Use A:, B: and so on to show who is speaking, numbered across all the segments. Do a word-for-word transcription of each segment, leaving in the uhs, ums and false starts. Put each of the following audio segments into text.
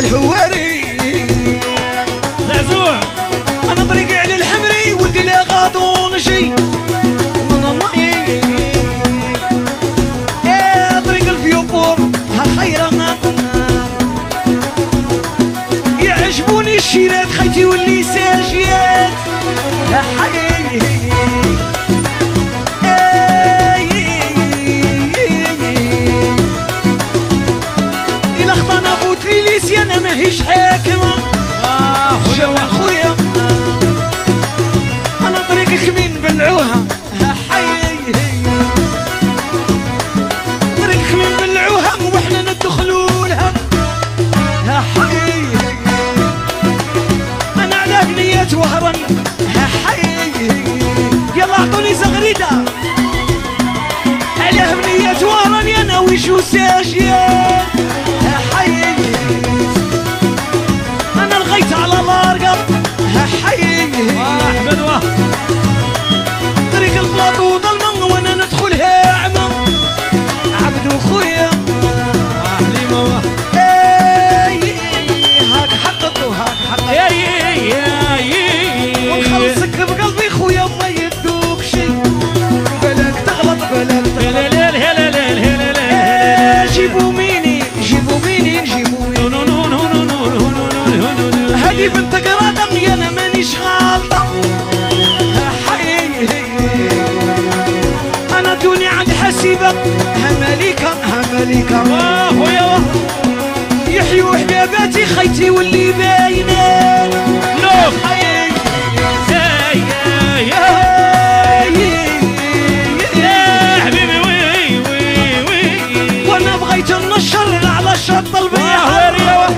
A: الحواري
B: زعزوع
A: انا طريقي على الحمري ولدي لا غاضون شي من الله يا طريق الفيوبور هالخيرة يعجبوني الشيرات خيتي واللي ساجيات حقيقي إلا خطانا بوتريليسي أنا ماهيش حاكمة شو أخويا أنا طريقك مين بلعوها حقيقي طريقك مين بلعوها وإحنا ندخلوا لها حقيقي أنا على بنية وهرا حقيقي يلا اعطوني زغريدة على بنية وهرا يا ناوي شو ساجية حقيقي أنا لغيت على الأرقم حقيقي
B: احمد واه
A: طريق البلاطو ظلمة وانا ندخلها عمى عبدو خويا
B: حليمه واه
A: هاك حققوا هاك حققوا
B: يا يا يا يا
A: ونخلصك بقلبي خويا ما يدوك شي بلاك تغلط بلاك تغلط
B: لا لا لا لا لا لا
A: جيبوا ميني جيبوا ميني جيبوا ميني هذه بنت قرادة يا انا مانيش غالطة حقيقي انا دوني عند حسيبة هماليكا هماليكا
B: واه ويا واه
A: يحيوا حباباتي خيتي واللي باينة
B: لوك
A: حقيقي
B: يا يا يا حبيبي وي وي وي
A: وانا بغيت نشر على شط البحر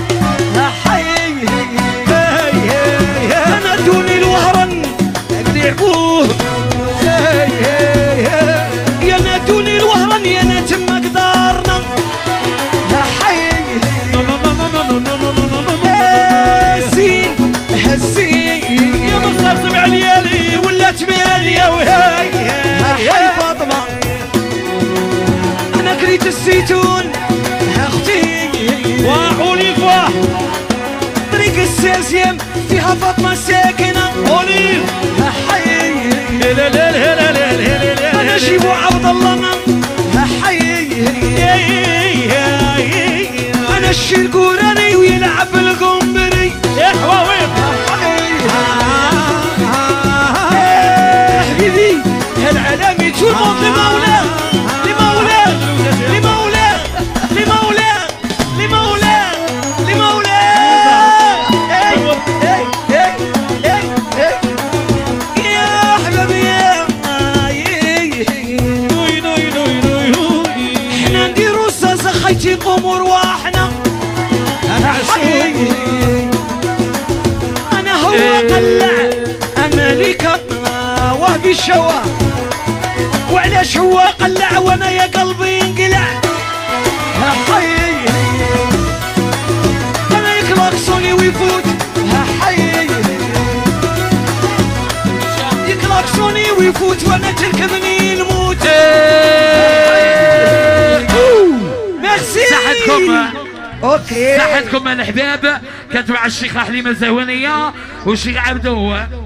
A: حقيقي انا دوني الوهرن لعبوه يا نادوني الوهرن يا نا تما قدارنا حقيقي هزين هزين
B: يا مصاصب عليالي
A: ولا تمالية وهاي هاي فاطمة أنا كريت الزيتون أختي
B: وأوليف واه
A: طريق السيزيم فيها فاطمة ساكنة
B: أوليف
A: حقيقي
B: لا لا لا لا لا لا لا
A: أنا جيبو عبد الله حقيقي أنا الشرقوراني ويلعب القنبري
B: يا حواويط
A: حبيبي هالعالمي تموت لمولاه لمولاه لمولاه لمولاه لمولاه لمولاه اي اي اي اي يا حبيبي
B: نوي نوي نوي نوي
A: احنا نديرو ساسا خيتي قوموا رواحنا حقيقي انا هو قلع اماليكا وهبي الشوا وعلاش هو قلع وانا يا قلبي انقلع حقيقي انا يكلاكسوني ويفوت حقيقي يكلاكسوني ويفوت وانا تركبني الموت ميرسي
C: صحتكم
A: اوكي
C: صحتكم الحباب. كانت مع الشيخة حليمة الزهوانية والشيخ عبدو.